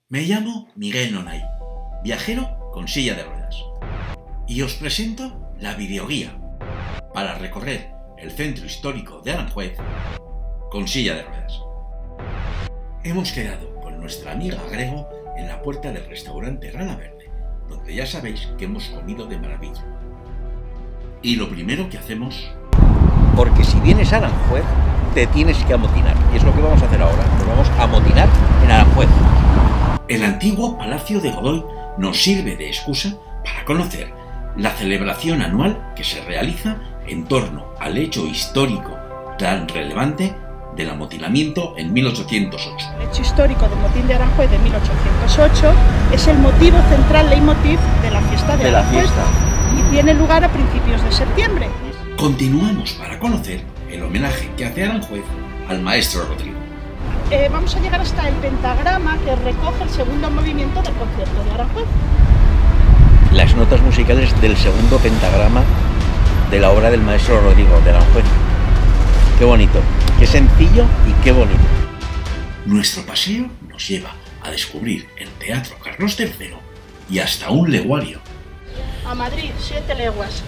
Me llamo Miguel Nonay, viajero con silla de ruedas, y os presento la videoguía para recorrer el centro histórico de Aranjuez con silla de ruedas. Hemos quedado con nuestra amiga Grego en la puerta del restaurante Rana Verde, donde ya sabéis que hemos comido de maravilla. Y lo primero que hacemos... Porque si vienes a Aranjuez, te tienes que amotinar. Y es lo que vamos a hacer ahora. Nos vamos a amotinar en Aranjuez. El antiguo Palacio de Godoy nos sirve de excusa para conocer la celebración anual que se realiza en torno al hecho histórico tan relevante del amotinamiento en 1808. El hecho histórico del motín de Aranjuez de 1808 es el motivo central, leitmotiv de la fiesta de Aranjuez y tiene lugar a principios de septiembre. Continuamos para conocer el homenaje que hace Aranjuez al maestro Rodrigo. Vamos a llegar hasta el pentagrama que recoge el segundo movimiento del concierto de Aranjuez. Las notas musicales del segundo pentagrama de la obra del maestro Rodrigo de Aranjuez. Qué bonito, qué sencillo y qué bonito. Nuestro paseo nos lleva a descubrir el Teatro Carlos III y hasta un leguario. A Madrid, 7 leguas.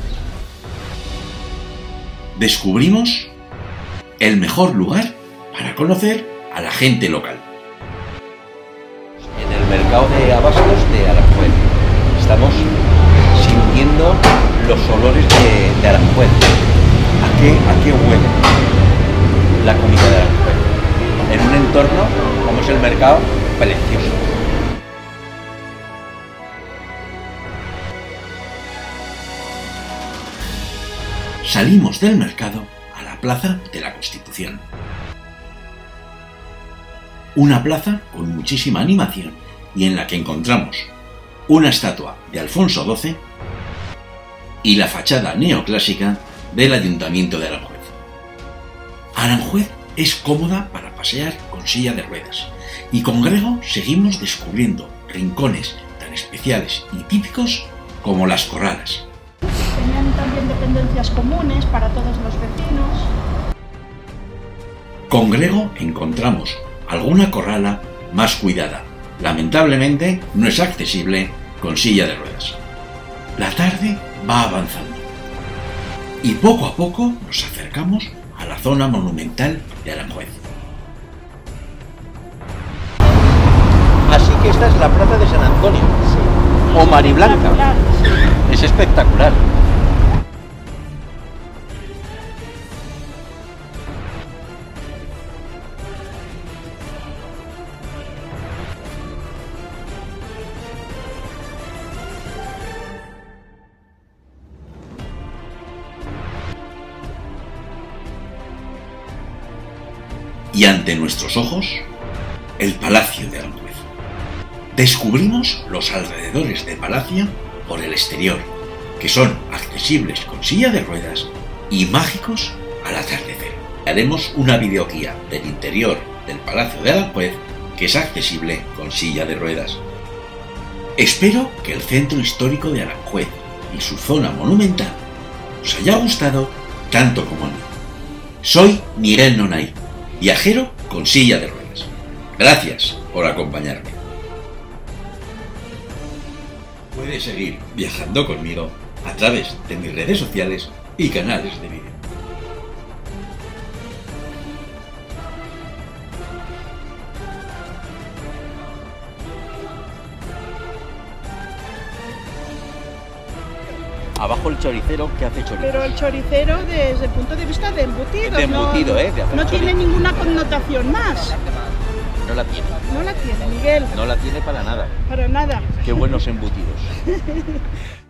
Descubrimos el mejor lugar para conocer a la gente local. En el mercado de abastos de Aranjuez estamos sintiendo los olores de Aranjuez. ¿A qué huele la comida de Aranjuez? En un entorno, como es el mercado, precioso. Salimos del mercado a la Plaza de la Constitución. Una plaza con muchísima animación y en la que encontramos una estatua de Alfonso XII y la fachada neoclásica del Ayuntamiento de Aranjuez. Aranjuez es cómoda para pasear con silla de ruedas y con Grego seguimos descubriendo rincones tan especiales y típicos como las corralas. Tenían también dependencias comunes para todos los vecinos. Con Grego encontramos alguna corrala más cuidada. Lamentablemente no es accesible con silla de ruedas. La tarde va avanzando y poco a poco nos acercamos a la zona monumental de Aranjuez. Así que esta es la plaza de San Antonio, sí. O Mariblanca. Sí. Es espectacular. Y ante nuestros ojos, el Palacio de Aranjuez. Descubrimos los alrededores del palacio por el exterior, que son accesibles con silla de ruedas y mágicos al atardecer. Haremos una videoguía del interior del Palacio de Aranjuez que es accesible con silla de ruedas. Espero que el centro histórico de Aranjuez y su zona monumental os haya gustado tanto como a mí. Soy Miguel Nonay, viajero con silla de ruedas. Gracias por acompañarme. Puedes seguir viajando conmigo a través de mis redes sociales y canales de vídeo. Abajo el choricero, ¿qué hace choricero? Pero el choricero desde el punto de vista de embutidos. De embutido, no tiene ninguna connotación más. No la tiene. No la tiene, Miguel. No la tiene para nada. Para nada. Qué buenos embutidos.